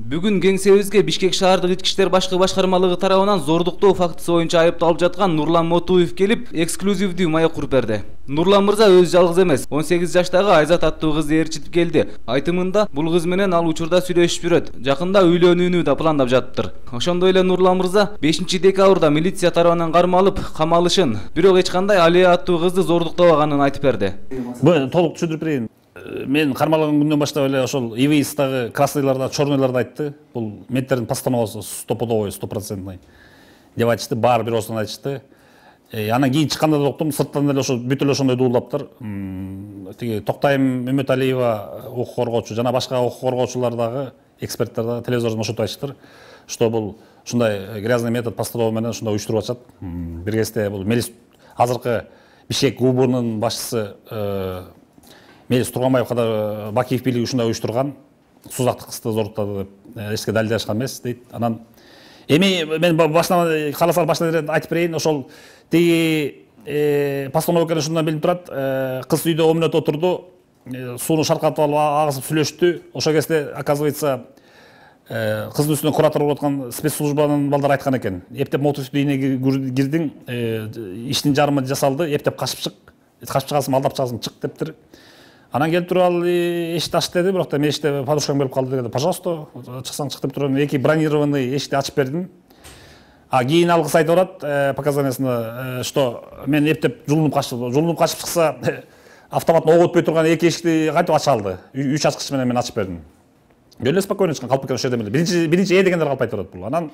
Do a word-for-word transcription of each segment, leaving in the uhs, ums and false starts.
Бүгүн кеңсебизге Бишкек шаардык ички иштер башкы башкармалыгы тарабынан зордуктоо фактысы боюнча айыпталып жаткан Нурлан Мотуев келип, эксклюзивдүү маек куруп берди. Нурлан мырза өзү жалгыз эмес, он сегиз жаштагы Айзат аттуу кызды ээрчитип келди. Айтымында, бул кыз менен ал учурда сүйлөшүп жүрөт. Жакында үйлөнүүнү да пландап жатыптыр. Ошондой эле Нурлан мырза бешинчи декабрда милиция тарабынан кармалып, камалышын, бирок эч кандай Алия аттуу кызды зордуктабаганын айтып берди. Бу толук түшүндүрүп берейин. Мен кармалган күндөн баштап эле ошол ИВИСтагы красныларда, чорнойларда айтты. Бул менттердин постановасы стопудовой, стопроцентный деп айтышты, баары бир осуну айтышты. Анан кийин чыкканда да уктум, сырттан эле ошол бүт эле ошондой дуулаптыр. Тиги Токтайым Үмүталиева укук коргоочу жана башка укук коргоочулар дагы, эксперттер дагы телевизордон ошентип айтыштыр, что бул ушундай грязный метод постанова менен ушундай уюштуруп атышат. Бир кезде бул Мелис азыркы Бишкек УБНын башчысы Мелис Турганбаев када Бакиев бийлиги ушундай уюштурган, сузактык кызды зордуктады деп эчке далилдашкан эмес дейт. Анан эми мен башынан кааласаңар башынан айтып берейин, ошол тиги постанова экени ушундан билинип турат. Кыз үйдө он мүнөт отурду, сууну шаркатып алып агызып сүйлөштү. Ошол кезде оказывается кыздын үстүнө куратор болуп аткан спецслужбанын балдары айткан экен. Эптеп Мотуевдин үйүнө кирдиң, иштин жарымы жасалды, эптеп качып чык, качып чыгасың, алдап чыгасың, чык дептир. Анан келип туруп ал эшикти ач деди, бирок да эшикте подружкаң берип калды дегенде, пожалуйста, чыксаң чык деп турам, эки бронированный эшикти ачып бердим. А кийин ал кыз айтып атат показаниясында, что мен эптеп жулунуп качтым, жулунуп качып чыкса, автоматтан ок өтпөй турган эки эшикти кантип ача алды? Үч ачкыч менен мен ачып бердим. Бөлө спокойно чыккан, калп экен ошол жерде эле. Биринчи биринчи э дегендер калп айтып атат бул. Анан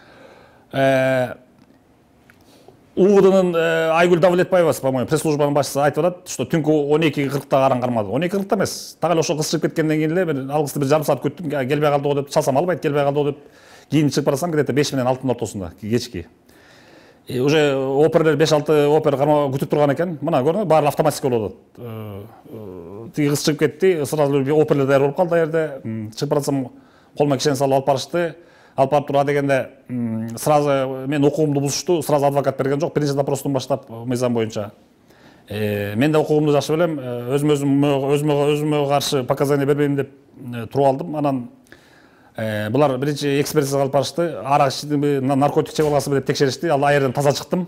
УВДнын Айгүл Давлетбаева, по-моему, пресс-службанын башчысы айтып атат, что түнкү он эки кыркта каран кармады. он эки кыркта эмес. Так эле ошол кыз чыгып кеткенден кийин эле мен ал кызды бир жарым саат күттүм, келбей калды го деп, чалсам албайт, келбей калды го деп. Кийин чыгып барасам, где-то беш менен алтынын ортосунда, кечки. Уже оперлер беш алты опер карма күтүп турган экен. Мына көрдүңбү, баары автоматика болуп атат. Тиги кыз чыгып кетти, сразу оперлер даяр болуп калды ал жерде. Чыгып барасам, колума кишени салып алып барышты. Алып барып тура дегенде сразу мен укугумду бузушту, сразу адвокат берген жок, биринчи допростон баштап мыйзам боюнча. Мен да укугумду жакшы билем, өзүм өзүм өзүмө өзүмө каршы показания бербейм деп туруп алдым. Анан булар биринчи экспертиза алып барышты, арак ичтимби, наркотик чегип алгансызбы деп текшеришти. Ал аерден таза чыктым.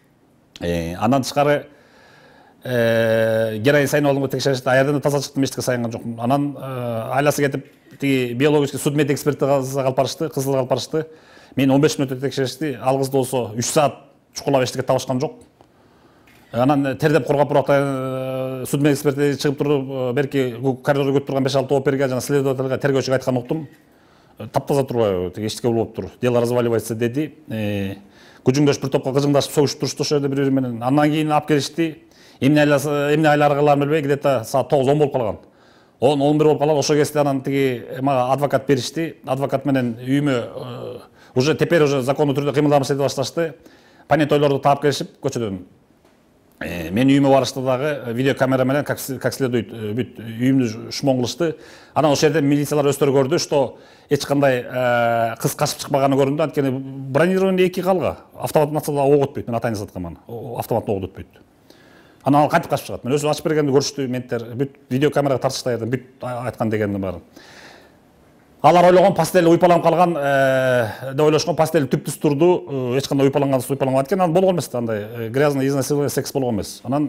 Андан тышкары героин сайынып алдым деп текшеришти. Аерден таза чыктым, эчтеке сайынган жокмун. Анан айласы кетип тиги биологический судмед экспертизага алып барышты, кыздыга алып барышты. Мен он беш мүнөттө текшеришти. Ал кызды болсо үч саат чукулап эчтеке табышкан жок. Анан тердеп кургап буракта судмед эксперти чыгып туруп, берки коридордо көтүп турган беш алты оперге жана следовательга, тергөөчүгө айткан уктум. Таптаза турбайбы, тиги эчтеке болуп тур. Дело разваливается деди. Күжүңдөш бир топко кыжыңдашып согушуп турушту ошол жерде бири-бири менен. Андан кийин алып келишти. Эмне айласы, эмне айларгаларын билбей, где-то саат тогуз он болуп калган. он он бир болуп калган. Ошол кезде анан тиги мага адвокат беришти. Адвокат менен үйүмө уже теперь уже закондуу түрдө кыймылдамыш эте башташты. Понятойлорду таап келишип көчөдөн. Мен үйүмө барышты дагы видеокамера менен как следует бүт үйүмдү шмон кылышты. Анан ошол жерде милициялар өздөрү көрдү, что эч кандай кыз качып чыкпаганы көрүндү. Анткени бронированный эки калга. Автоматтан атса да ок өтпөйт. Мен атайын саткан. Автоматтан ок өтпөйт. Анан ал кантип качып чыгат? Мен өзү ачып бергенди көрүштү менттер, бүт видеокамерага тартышты аерден, бүт айткан дегенди баары. Алар ойлогон пастель уйпаланып калган деп ойлошкон, пастель түп-түз турду, эч кандай уйпаланган уйпаланган экен, анан болгон эмес андай грязный изнасилование, секс болгон эмес. Анан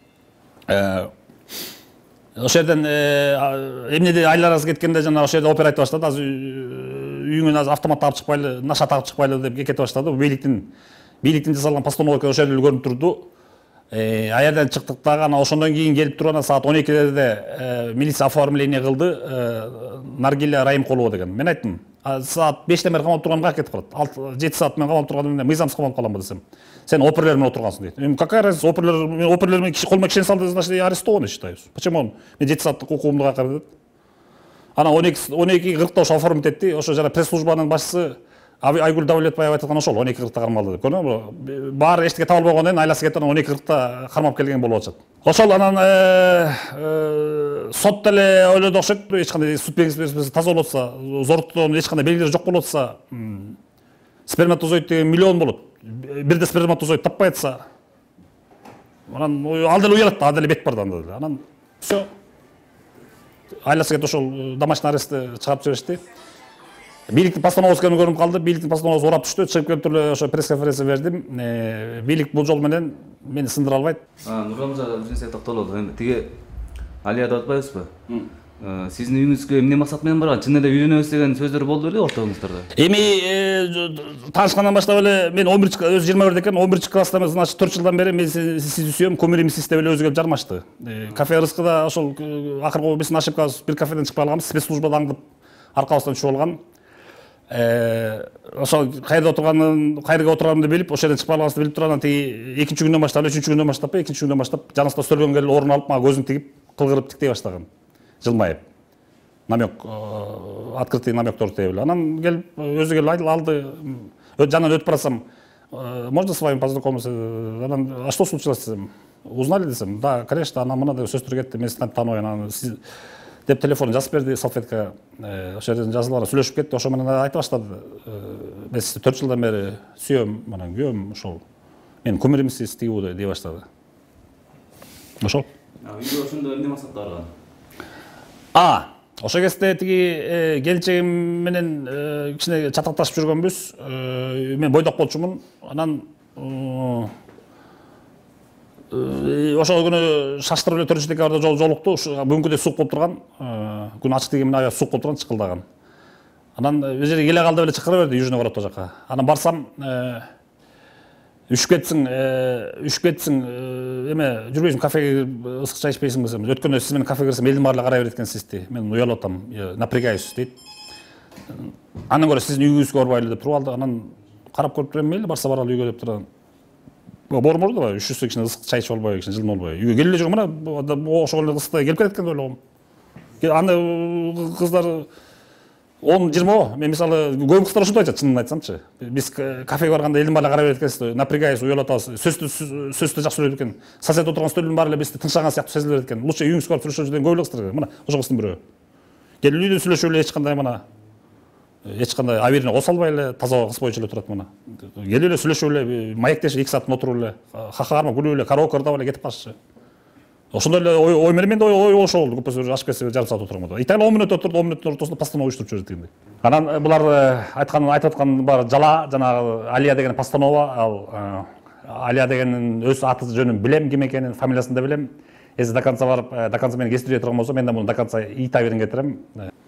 ошол жерден эмнеде айларасы кеткенде жана ошол жерде опер айтып баштады, азыр үйүңөн азыр автомат тагып чыкпайлы, наша тагып чыкпайлы деп кетип баштады. Бийликтин бийликтин жасалган постанова ошол жерде көрүнүп турду. Аерден чыктык дагы, анан ошондон кийин келип туруп, саат он экилерде милиция оформление кылды, Наргиля Райымкулова деген. Мен айттым, саат бештен бери камалып турган каяка кетип калат? жети саат мен камалып турган эмне, мыйзамсыз камалып каламбы десем. Сен оперлер менен отургансың дейт. Эми какая разница, оперлер, мен оперлер менен колума кишени салды, значит, я арестован считаюсь. Почему он? Мен жети сааттык укугумду каяка берет? Анан он эки кыркта ошо оформить этти, ошо жана пресс-службанын башчысы Айгүл Давлетбаева айткан ошол он эки кыркта кармалды деп. Көрдүңбү? Баары эчтеке табылбагондон айласы кеткен он эки кыркта кармап келген болуп атышат. Ошол анан сот деле ойлоду окшойт, эч кандай суд белгиси таза болуп атса, зордуктоонун эч кандай белгилери жок болуп атса, сперматозоид деген миллион болот. Бирде сперматозоид таппай атса, анан ал деле уялат, ал деле бет бар да анда. Анан всё. Айласы кетип ошол домашний арестте чыгарып жиберишти. бийликтин постановкасы көрүнүп калды, бийликтин постановкасы урап түштү, чыгып келип туруп ошо пресс конференция бердим. Бийлик бул жол менен мени сындыра албайт. Нурлан мырза, өзүңүзгө токтололу. Эми тиги Алия деп атпайбызбы? Сиздин үйүңүзгө эмне максат менен барган? Чын эле үйлөнөбүз деген сөздөр болду беле ортогуңуздарда? Эми таанышкандан баштап эле мен он биринчи өзү жыйырма бирде экен, он биринчи класста, значит төрт жылдан бери мен сизди сүйөм, кумиримсиз деп эле өзү келип жармашты. Кафе Рыскыда ошол акыркы биздин ошибка бир кафеден чыкпай калганбыз, спецслужбада аңдып аркабыздан түшүп алган. Ошол кайда отурганын, кайерге отурганымды билип, ошол жерден чыкпай калганыбызды билип тургандан тиги экинчи күндөн баштап, үчүнчү күндөн баштап, экинчи күндөн баштап жаныбызда стөлгөнгө келип орун алып, мага көзүн тигип, кылгырып тиктей баштаган. Жылмайып. Намек, открытый намектор тейбил. Анан келип, өзү келип алды, жанынан өтүп барасам, можно с вами познакомиться? Анан, а что случилось десем? Узнали десем? Да, конечно, ана мына деп сөздөр кетти, мен сиздерди тааныйм, анан деп телефон жазып берди, салфетка, ошол жерден жазылып алып сүйлөшүп кетти, ошо менен айта баштады. Мен сизди төрт жылдан бери сүйөм, анан күйөөм, ошол. Мен кумиримсиз тигүү дей баштады. Ошол. Үйгө ошондо эмне максатта барган? А, ошол кезде тиги келинчегим менен кичине чатакташып жүргөнбүз. Мен бойдок болчумун. Анан ошол күнү шаштырып эле төртүнчү декабрда жолукту. Бүгүнкүдөй суук болуп турган. Күн ачык дегенмен аябай суук болуп турган, чыкылдаган. Анан бул жерге келе калды эле чакыра берди южный воротто жака. Анан барсам, үшүп кетсиң, үшүп кетсиң, эме жүрбөйсүң, кафеге ысык чай ичпейсиң десем, өткөндө сиз менен кафеге кирсем элдин баары эле карай берет экенсизди. Мен уялып атам, напрягаюсь дейт. Андан көрө сиздин үйүңүзгө барбайлы деп туруп алды. Анан карап көрүп турам, мейли барса баралы үйгө деп турган. Бормор да, үшүсө кичине ысык чай ичип албай, кичине жылым болбой. Үйгө келип эле жүргөм, мына ошол эле ысыкта келип кетет экен деп ойлогом. Аны кыздар он жыйырма, мен мисалы көп кыздар ушундай айтат, чынын айтсамчы. Биз кафеге барганда элдин баары карай берет экенсиз, напрягаюсь, уялып атабыз. Сөздү сөздү жакшы сүйлөйт экен. Соседте отурган стөлдүн баары эле бизди тынчлаган сыяктуу сезилет экен. Лучше үйүңүзгө барып сүйлөшөбүз деген көп эле кыздар. Мына ошол кыздын бирөө. Келип үйдө сүйлөшүп эле эч кандай мына эч кандай авирине кол салбай эле таза кыз боюнча эле турат мына. Келип эле сүйлөшүп эле, маектешип эки саат отуруп эле, ха-ха күлүп эле, караоке ырдап эле кетип калышчы. Ошондой эле ой менен менде ой ошол көпөсү ашып кетсе жарым саат отурам да. Италия он мүнөт отурду, он мүнөттүн ортосунда постанова уюштуруп жүрөт дегендей. Анан булар айткан айтып аткан баары жала, жанагы Алия деген постанова, ал Алия дегенин өз аты жөнүн билем, ким экенин, фамилиясын да билем. Эзи до конца барып, до конца мени кестире турган болсо, мен да муну до конца ийта берин кетирем.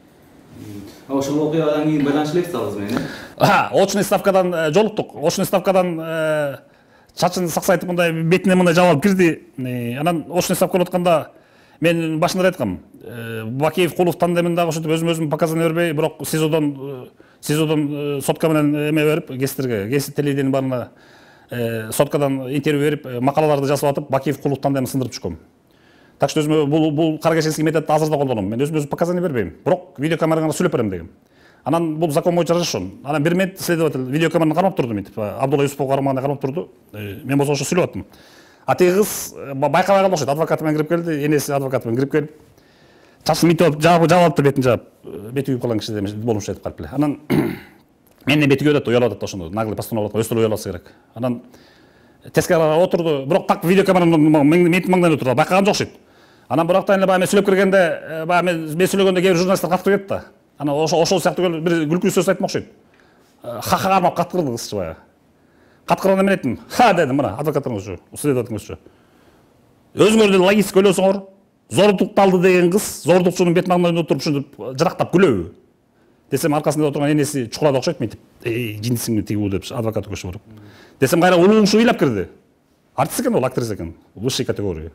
Ошол окуядан кийин байланыш элексиз алгыз менен? А, очный ставкадан жолуктук. Очный ставкадан чачын саксайтып мындай бетине мындай жабып алып кирди. Анан очный ставка болуп атканда мен башында да айткам. Бакиев Кулов тандеминдагы ушинтип өзүм-өзүм показания бербей, бирок СИЗОдон СИЗОдон сотка менен эме берип, гестерге, гестер телевидениянын баарына соткадан интервью берип, макалаларды жазып атып, Бакиев Кулов тандемин сындырып түшкөм. Так что өзүм бул бул Карагашинский методду азыр да колдоном. Мен өзүм-өзүм показания бербейм. Бирок видеокамерага сүйлөп берем дегем. Анан бул закон боюнча разрешен. Анан бир мет следователь видеокамераны кармап турду мынтип. Абдулла Юсупов кармаганда кармап турду. Мен болсо ошо сүйлөп аттым. А тиги кыз байкабай калды окшойт. Адвокаты менен кирип келди, энеси адвокаты менен кирип келип, чачын мынтип алып жаап алыптыр, бетин жаап, бети күйүп калган киши болмуш айтып калып эле. Анан менден бети күйүп атат, уялып атат ошондо. Наглый постанова өстө эле уяласы керек. Анан тескарага отурду, бирок так видеокамеранын ментин маңдайында отурду, байкаган жок окшойт. Анан бирактан эле баягы мен сүйлөп киргенде, баягы мен мен сүйлөгөндө кээ бир журналисттер каттырып кетти да. Анан ошол ошол сыяктуу бир күлкүлүү сөз айттым окшойт. Ха-ха кармап каткырды кызчы баягы. Каткырганда мен айттым, ха дедим, мына адвокатыңызчы, следователиңизчи. Өзүңөр деле логистик ойлосоңор, зордукталды деген кыз, зордукчунун бет маңдайында отуруп ушинтип жырактап күлөбү. Десем аркасында отурган энеси чукулады окшойт мынтип, эй, жинисиңди тигүү деп адвокат көчүп барып. Десем кайра улуңшу ыйлап кирди. Артист экен, ол актриса экен, высшей категория.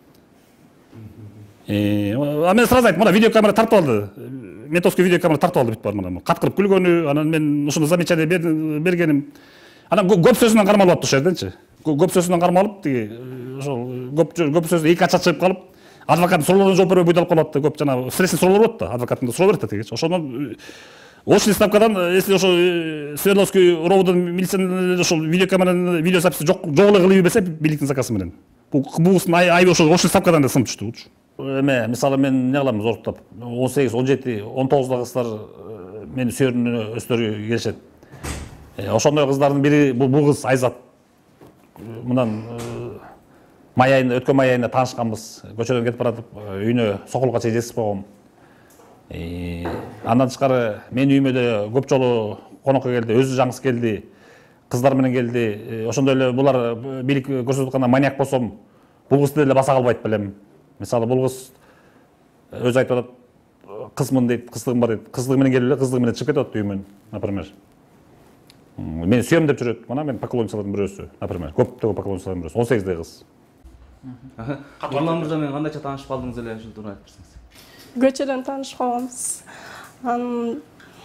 А мен сразу айттым, мына видеокамера тартып алды. Ментовский видеокамера тартып алды бүт бар мына. Каткырып күлгөнү, анан мен ушуну замечание бергеним. Анан көп сөзүнөн кармалып атты ошол жерденчи. Көп сөзүнөн кармалып, тиги ошол көп көп сөздү эки ача чыгып калып, адвокат суроолоруна жооп бербей буйдалып калып атты. Көп жана стрессин суроолор болот да, адвокаттын да суроо берет да тиги. Ошондон очный ставкадан, если ошол Свердловский ровдун милициянын ошол видеокамеранын видеозаписи жок жок эле кылып берсе, бийликтин заказы менен. Бул кыздын айыбы ошол очный ставкадан да сынып түштү. Эме, мисалы мен эмне кылам зордуктап, он сегиз, он жети, он тогузда кыздар мени сүйөрүнө өстөрү келишет. Ошондой кыздардын бири бул кыз Айзат. Мындан май айында, өткөн май айында таанышканбыз. Көчөдөн кетип баратып, үйүнө сокулга чейин жетип койгом. Андан тышкары мен үйүмө да көп жолу конокко келди, өзү жаңысы келди, кыздар менен келди. Ошондой эле булар бийлик көрсөтүп атканда маньяк болсом, бул кызды деле баса калбайт белем. Мисалы бул кыз өзү айтып атат, кызмын дейт, кыздыгым бар дейт. Кыздыгы менен келип эле кыздыгы менен чыгып кетип атат үйүмөн, например. Мен сүйөм деп жүрөт. Мына мен поклонницалардын бирөөсү, например. Көптөгөн поклонницалардын бирөөсү. он сегиздеги кыз. Нурлан мырза менен кандайча таанышып калдыңыз эле, ушул тууралуу айтып берсеңиз. Көчөдөн таанышып калганбыз. Анан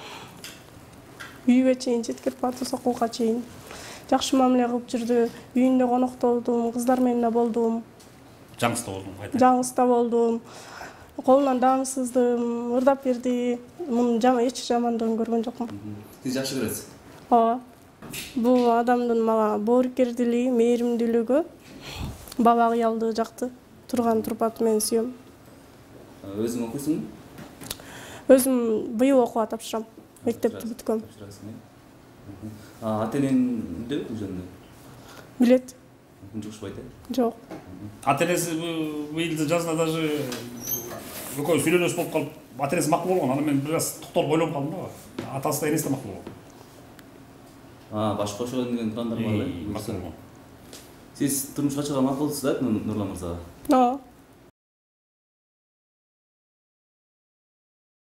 үйгө чейин жеткирип барды, сокулга чейин. Жакшы мамиле кылып жүрдү. Үйүндө коноктолдум, кыздар менен да болдум. Жаңыста болдум, кайта. Жаңыста болдум. Колунан даң сыздым, ырдап берди. Муну эч жамандыгын көргөн жокмун. Сиз жакшы көрөсүз? Ооба. Бул адамдын мага боорукердилиги, мээримдүүлүгү, баба кыялдыгы жакты. Турган турпаты менен сүйөм. Өзүң окуйсуңбу? Өзүм быйыл окууга тапшырам. Мектепти бүткөм. Ата-энеңди бул жөнүндө? Билет. Жукшубайт э? Жок. Ата-энеси быйыл жазда даже экөө сүйлөнөс болуп калып, ата-энеси макул болгон. Аны мен бир аз токтолуп ойлонуп калдым да. Атасы да энеси да макул болгон. А, баш кошуган деген турандар бар Макул да. болгон. Сиз турмушка чыгууга макулсуз да, Нурлан мырзага? Ооба.